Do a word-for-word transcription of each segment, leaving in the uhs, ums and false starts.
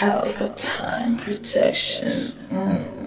Palpatine protection. Mm.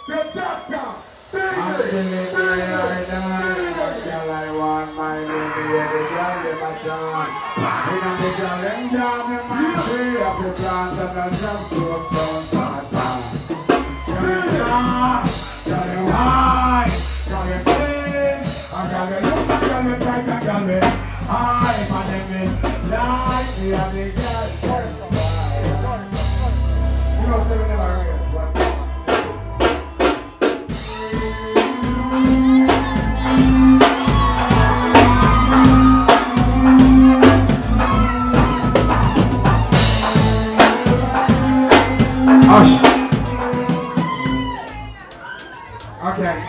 Hush. Okay.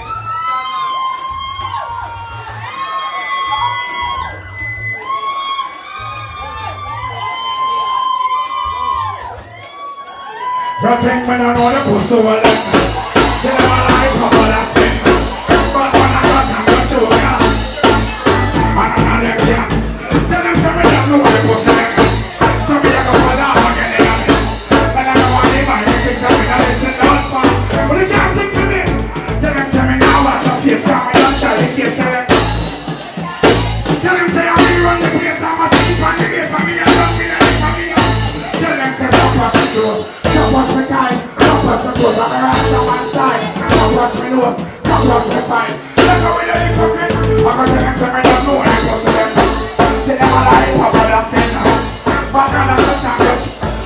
You think when I know the pussy will let me till I'm alive, I'm gonna spin. But when I got them, you're too young. And I'm not them young. Tell them to me that no one will say it. So me I go fall off again in a minute. But I don't want anybody to think that me not listen to us, man. But you can't sing to me. Tell them to me now watch your face, come me don't try to kiss it. Tell them say I'm here on the place, I'm a sleep on the base, and me a love me like for me. Tell them to stop what you do. Stop watch me time, stop watch me clothes, I'm a rat on one side. Stop watch me nose, stop watch me fine. Let go with the hypocrite, I'm gonna tell them to me don't know what I'm supposed to them. Tell them all I have what I say now. Back on the time.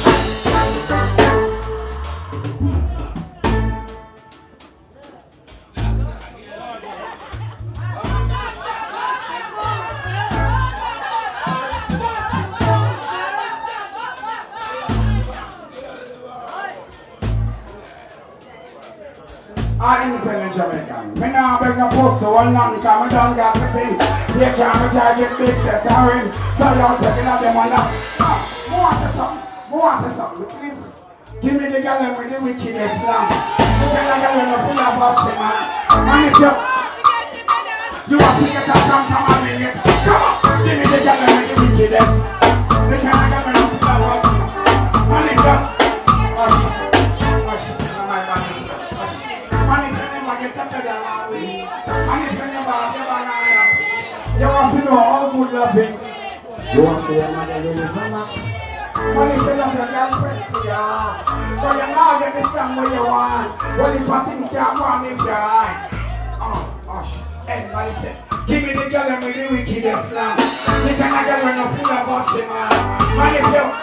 I'm independent Jamaican. Me nah beg no pussy one long time. I don't got the things. You can't try to get big set and ring. So you're taking out them on that. Ah, who wants to something? Who wants to something? Please give me the girl with the wickedness now. You get a girl with a full of option, man. And if you you want to get a song from a million, come on, give me the girl with the wickedness. You get a girl with a full of option. And if you hush, hush, no my bad. You want to know how good loving. You want to your mother really so much. When you love your girlfriend, yeah. So you now get this song where you want. Well, if I think you want if you're high. Oh, hush. Everybody say, give me the girl with the wickedest slam. You can't get when you're full of option, man. And if you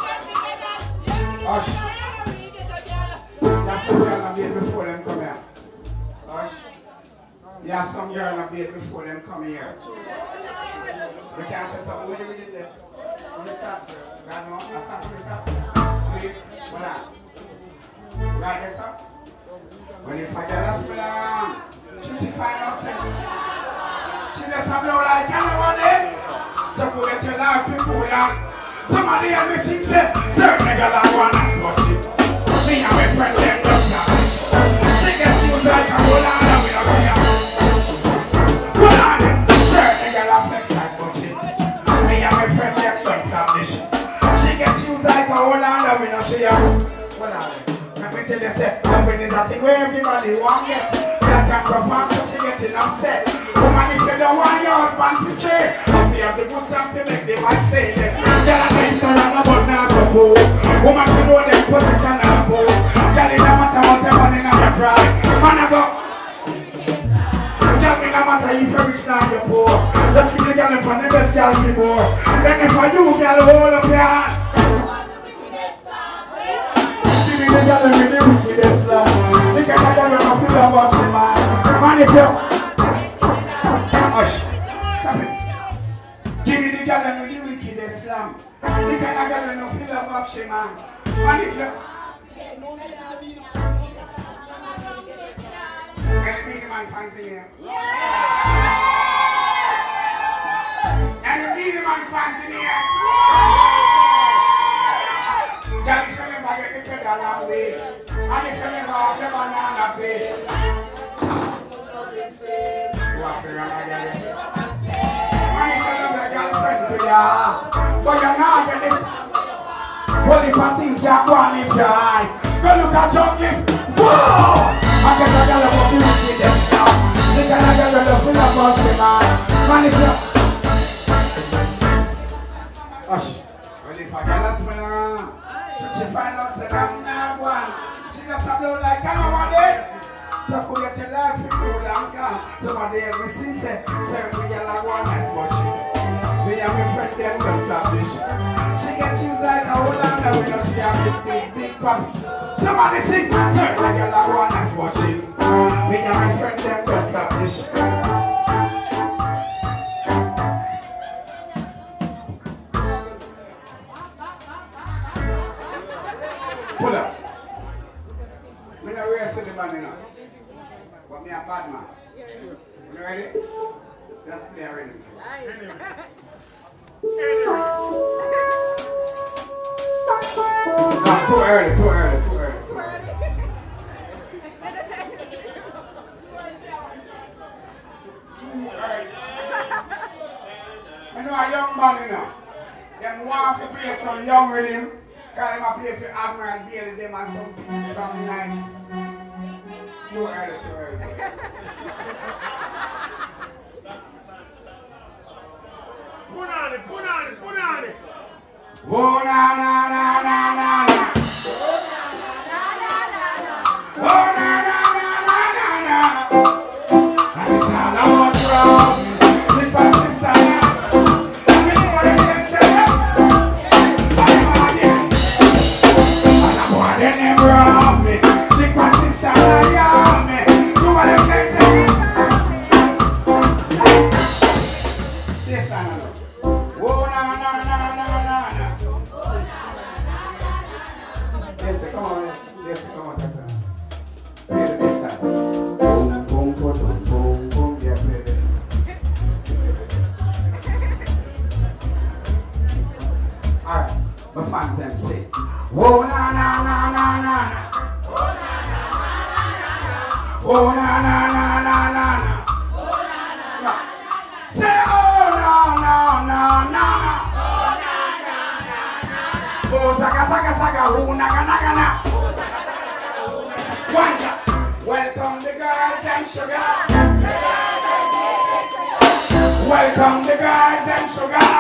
hush. That's the girl I made before them come here. Hush. Yeah, some girl I made before them come here. You can't say something. What do you do there? What is that? Right now? That's not what is that? Please? What that? Right there, sir? When you find your last man, she find herself. She just have no like anyone else. So go get your life in Buddha. Somebody else me think say, certain nigga like one that's what she. Me and my friend them just now. She gets used like a whole lot of me up here. What on it? Certain nigga like flex like bullshit. Me and my friend them don't stop this shit. She gets used like a whole lot of me up here. What on it? Let me tell you, say, loving is a thing where everybody want get. That can perform, so she getting upset. Woman, if you don't want your husband to share, if you have the good stuff to make them might stay there. Girl, I think you're on the button as a fool. Woman, you know them position as a fool. Girl, it don't matter what you're running on your pride. Man, I go. Girl, me no matter if you're rich now you're poor. Just see the girl in front of the best girl before. Then if for you, girl, hold up your hand. The girl with the wickedest love. The girl that don't know feel about she man. Man, if you hush, stop it. Give me the girl with the wickedest love. The girl that don't know feel about she man. Man, if you any mean man fancy here? Any mean man fancy here? Girl, if you never get the pedal long way, and if you never have the banana play, you have to run again. And if you love your girlfriend to ya, but you're not get this. Well, Well, if I things you go on if you high. Go look at junkies. Whoa! I get a girl about you with them now. They can a girl about you about them man. Man, if you... Hush. Well, if a girl is around, she find out that I'm not one. She just a blow like I know what this. So could get your life in road and come. Somebody else will see say, say we get like one nice watching. Me and my friend them will flap this. She get things like a whole lot of we know she have big, big, big pop. Somebody sing, sir, we get like one nice watching. Me and my friend them will flap this. Pull up. Me no race with the man, you know. But me a bad man. You ready? Just play a rhythm. No, too early, too early, too early. Too early. I know a young man, you know. Them want to play some young rhythm. Because them a play for Admiral Bailey, them and some people from night. Too early, too early. Put on it, put on it, put on it. Oh na na na na na na. Oh na na na na na na. And it's all about love. If I just stand up, I mean what I can say. I'm on it. And I'm more than ever of me. If I just stand up, me. Do what I can say. This time alone. Oh na na na na na na. Yes, come on, yes, come on, that's it. Play the bass time. Boom, boom, boom, boom, boom, boom. Yeah, play this. Alright, my fans them say, oh na na na na na na. Oh na na na na na na. Say oh no no no no. Oh saga saga saga oh naga naga na. One shot. Welcome the girls and sugar. Welcome the girls and sugar.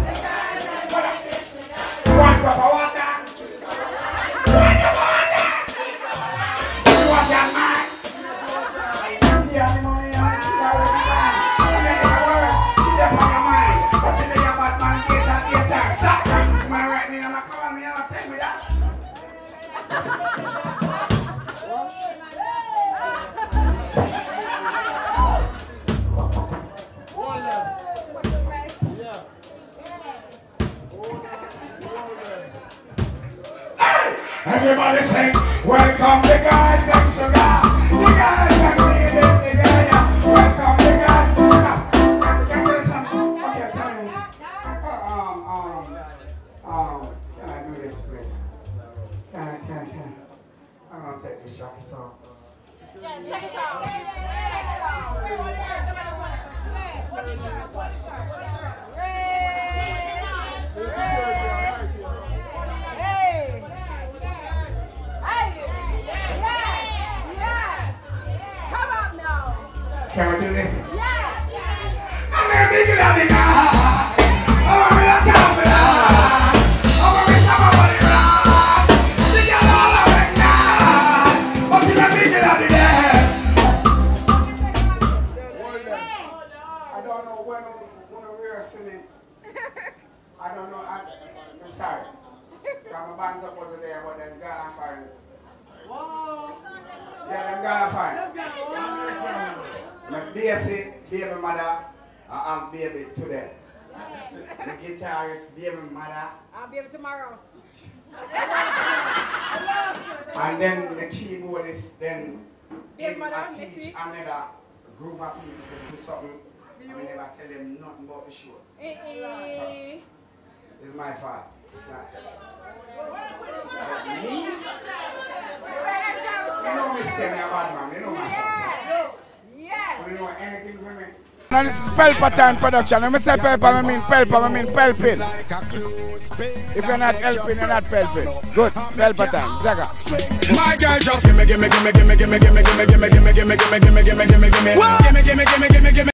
One cup of water. One cup of water. You want that man? Yeah, the money on it. You make it work. She just on your mind. But you know your bad man get and get there. Stop. Am I right? Me and my come me and tell me that. Everybody sing, welcome the guys and sugar. The guys and ladies together. Welcome the guys. Can I tell you something? Okay, sorry. Uh, um, um, um, can I do this, please? Can I, can I, can I? I'm gonna take this jacket off. Yes, take it off. Take it off. Wait, what is shirt? Somebody want a shirt. Wait, what is shirt? What shirt? What shirt? Hey. Can we do this? Yeah! I'm gonna be good at it now. I'm gonna be like that now. I'm gonna be somebody around. See you all of it now. But you're gonna be good at it there. I don't know when when we are singing. I don't know. I, I'm sorry. My bands up wasn't there, but then Ghana fine. Whoa! Yeah, them Ghana fine. My bassy, baby mother, I'm baby today. The guitarist, baby mother. I'll be able tomorrow. And then the keyboardist, then Baby mother, I next teach week. another group of people to do something. I never tell them nothing about the show. Eh, eh. It's my fault. It's not. Me? Me? You know me, stay me a bad man. You know myself. Yes. Yes. You know anything for me? Now this is Pelpa Time production. When I say Pelpa, I mean Pelpa, I mean Pelpin. If you're not helping, you're not Pelpin. Good, Pelpa Time, Zaga. My girl just gimme, gimme, gimme, gimme, gimme, gimme, gimme, gimme, gimme, gimme, gimme, gimme, gimme, gimme, gimme, gimme, gimme, gimme, gimme, gimme.